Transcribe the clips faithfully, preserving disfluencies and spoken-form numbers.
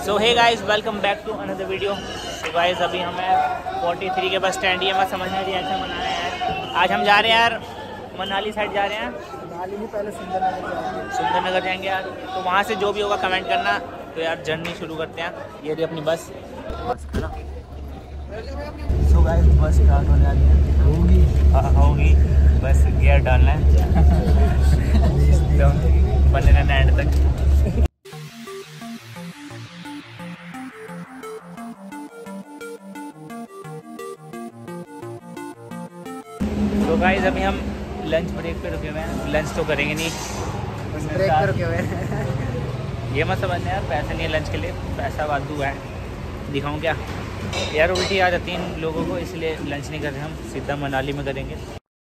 So hey guys, welcome back to another video. So guys, अभी हमें तैंतालीस के बस स्टैंड ही है, मैं समझ नहीं रही ऐसे मना रहे हैं। आज हम जा रहे हैं यार मनाली साइड जा रहे हैं। मनाली नहीं, पहले सुंदरनगर जाएंगे। सुंदरनगर जाएंगे यार, तो वहाँ से जो भी होगा कमेंट करना। तो यार जर्नी शुरू करते हैं। ये रही अपनी बस बस खड़ा। सो गाइस, बस स्टार्ट होने वाली है। होगी हाँ होगी, बस गियर डालना है। तो बने रहना एंड तक। तो गाइस, अभी हम लंच ब्रेक पे रुके हुए हैं। लंच तो करेंगे नहीं, ब्रेक पे रुके हुए हैं। ये मत समझना यार, पैसे नहीं है लंच के लिए, पैसा वादू है। दिखाऊं क्या यार, उल्टी आ जाती है इन लोगों को, इसलिए लंच नहीं कर रहे हम, सीधा मनाली में करेंगे।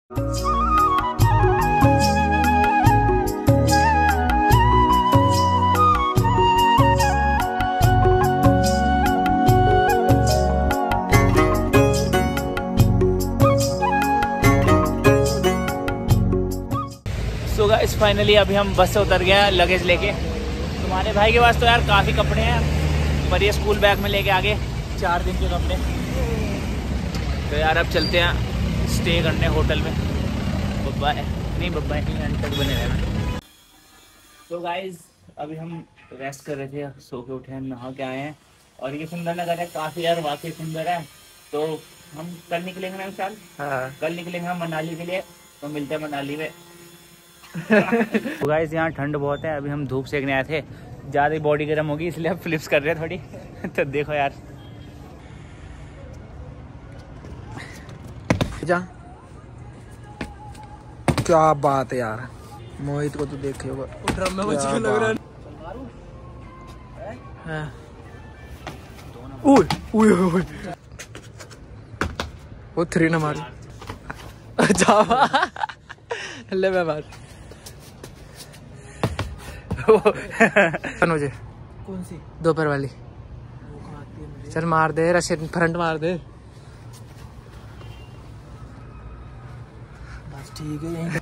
सो गाइस, फाइनली अभी हम बस से उतर गए हैं लगेज लेके। तुम्हारे भाई के पास तो यार काफ़ी कपड़े हैं, पर ये स्कूल बैग में लेके आगे चार दिन के कपड़े। तो यार अब चलते हैं स्टे करने होटल में। बब्बा है नहीं, बब्बा है नहीं, अंत तक बने रहना। तो गाइस, अभी हम रेस्ट कर रहे थे, सो के उठे हैं, नहा के आए हैं। और ये सुंदरनगर है काफ़ी यार, वाकई सुंदर है। तो हम कल निकलेंगे ना विशाल? हाँ, कल निकलेंगे हम मनाली के लिए। तो मिलते हैं मनाली में। तो गाइस, यहाँ ठंड बहुत है, अभी हम धूप सेकने आए थे, ज़्यादा ही बॉडी गर्म होगी इसलिए अब फ्लिप्स कर रहे हैं थोड़ी। तो देखो यार, जा क्या बात है यार, मोहित को तो देखे होगा ड्रम में बच के लग रहा है। ओए ओए ओए, वो थ्री ना मारी। जा ले मैं मार। मुझे कौन सी दोपहर वाली चल मार दे, रशीद फ्रंट मार दे बस, ठीक है यहीं।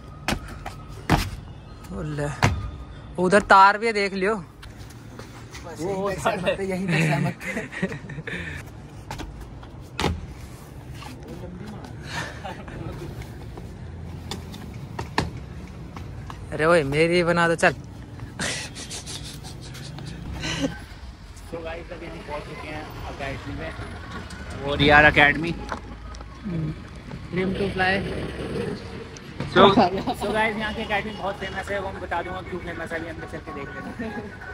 उधर तार भी है, देख लियो। बस वो यहीं पे सहमत है। अरे ओए, मेरी बना दो चल। तो गाइस, अभी हम पहुंच चुके हैं अकेडमी में, और यार academy dream to fly. So so guys, यहाँ की अकेडमी बहुत फेमस है, वो मैं बता दूंगा क्यों फेमस है, अभी अंदर चल के देख लेते।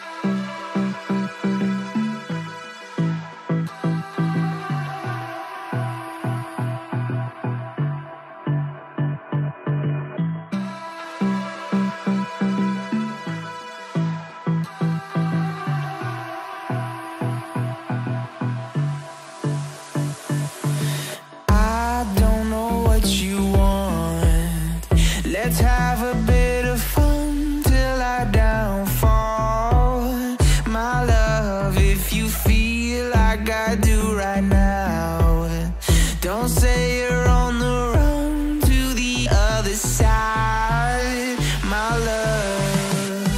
Let's have a bit of fun till I downfall, my love. If you feel like I do right now, don't say you're on the run to the other side, my love.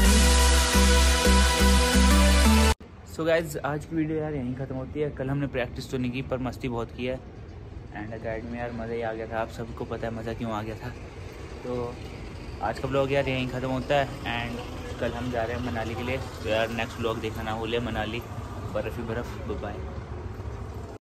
So guys, आज की video यार यहीं ख़त्म होती है। कल हमने practice तो नहीं की, पर मस्ती बहुत की है। एंड अकेडमी यार मज़ा ही आ गया था, आप सबको पता है मज़ा क्यों आ गया था। तो आज का ब्लॉग यार यहीं ख़त्म होता है। एंड कल हम जा रहे हैं मनाली के लिए। तो यार नेक्स्ट ब्लॉग देखना ना भूले, मनाली बर्फ़ ही बर्फ़। बाय।